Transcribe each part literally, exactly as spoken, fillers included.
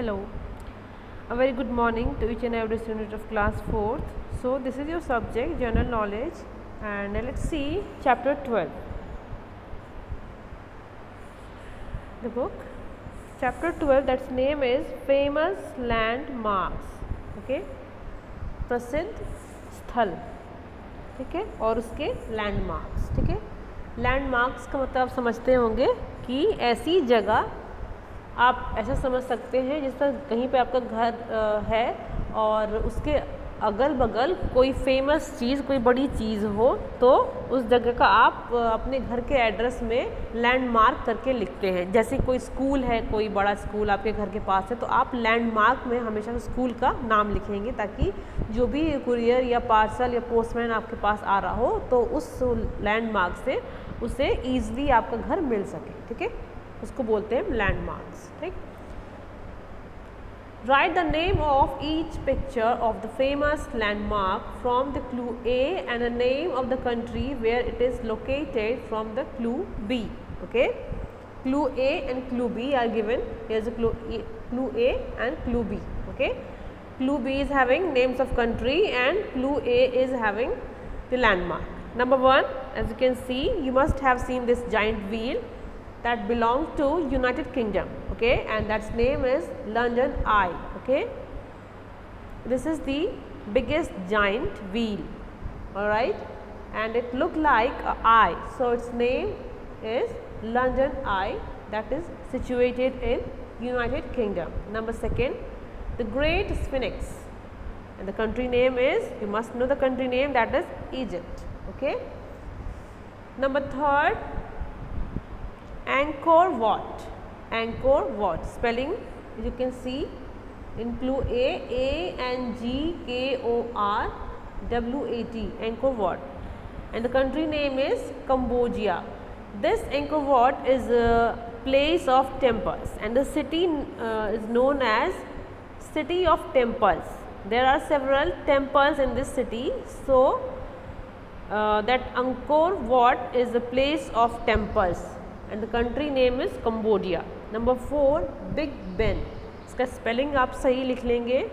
Hello, a very good morning to each and every student of class fourth. So this is your subject general knowledge, and uh, let's see chapter twelve. The book chapter twelve, that's name is famous landmarks. Okay, प्रसिद्ध स्थल, ठीक है, और उसके landmarks. ठीक है, landmarks का मतलब आप समझते होंगे कि ऐसी जगह आप ऐसा समझ सकते हैं जिस तरह कहीं पे आपका घर है और उसके अगल बगल कोई फेमस चीज़, कोई बड़ी चीज़ हो, तो उस जगह का आप अपने घर के एड्रेस में लैंडमार्क करके लिखते हैं. जैसे कोई स्कूल है, कोई बड़ा स्कूल आपके घर के पास है, तो आप लैंडमार्क में हमेशा स्कूल का नाम लिखेंगे ताकि जो भी कुरियर या पार्सल या पोस्टमैन आपके पास आ रहा हो तो उस लैंडमार्क से उसे ईजिली आपका घर मिल सके. ठीक है, उसको बोलते हैं लैंडमार्क्स. ठीक, write the name of each picture of the famous landmark from the clue A and the name of the country where it is located from the clue B. Okay, clue A and clue B are given. Here is a clue A, clue A and clue B. Okay, clue B is having names of country and clue A is having the landmark. Number one, as you can see, you must have seen this giant wheel that belongs to United Kingdom. Okay, and that's name is London Eye. Okay, this is the biggest giant wheel, all right, and it look like a eye, so its name is London Eye, that is situated in United Kingdom. Number second, the Great Sphinx, and the country name is, you must know the country name, that is Egypt. Okay, number third, Angkor Wat. Angkor Wat spelling you can see in clue A, A N G K O R W A T, Angkor Wat, and the country name is Cambodia. This Angkor Wat is a place of temples and the city uh, is known as City of Temples. There are several temples in this city, so uh, that Angkor Wat is a place of temples and the country name is Cambodia. Number four, Big Ben. इसका spelling आप सही लिख लेंगे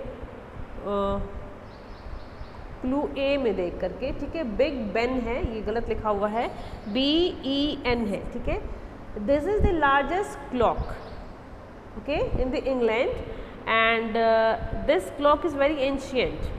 clue ए में देख करके. ठीक है, बिग बेन है, ये गलत लिखा हुआ है, बी ई एन है. ठीक है, this is the largest clock, okay, in the England, and this clock is very ancient.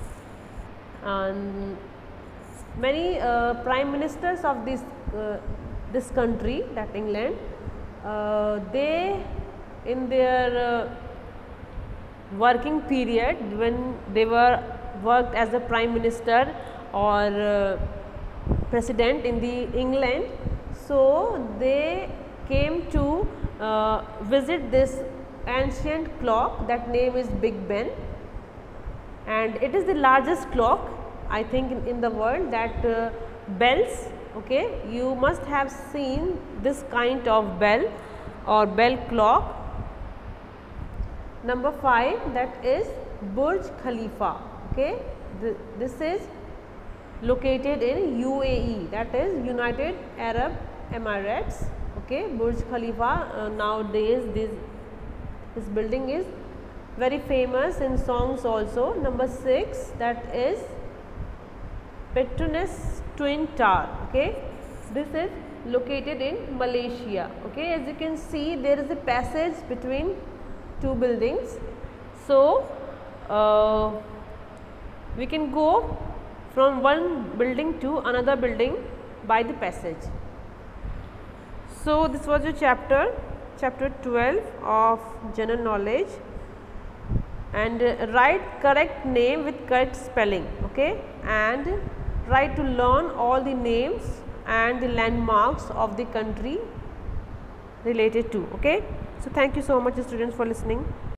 Many uh, prime ministers of this uh, this country, that England, uh, they in their uh, working period, when they were worked as a prime minister or uh, president in the England, so they came to uh, visit this ancient clock, that name is Big Ben, and it is the largest clock I think in, in the world. That uh, bells, okay, you must have seen this kind of bell or bell clock. Number five, that is Burj Khalifa. Okay, Th this is located in U A E, that is United Arab Emirates. Okay, Burj Khalifa, uh, nowadays this this building is very famous in songs also. Number six, that is Petronas Twin Tower. Okay, this is located in Malaysia. Okay, as you can see, there is a passage between two buildings, so uh, we can go from one building to another building by the passage. So this was your chapter chapter twelve of general knowledge, and uh, write correct name with correct spelling. Okay, and try to learn all the names and the landmarks of the country related to. Okay, so thank you so much students for listening.